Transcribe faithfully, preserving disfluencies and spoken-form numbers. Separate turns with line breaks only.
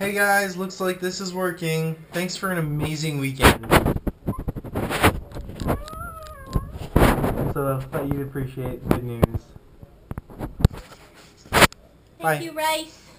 Hey guys, looks like this is working. Thanks for an amazing weekend. So I thought you'd appreciate the good news.
Thank
Bye.
you, Rice.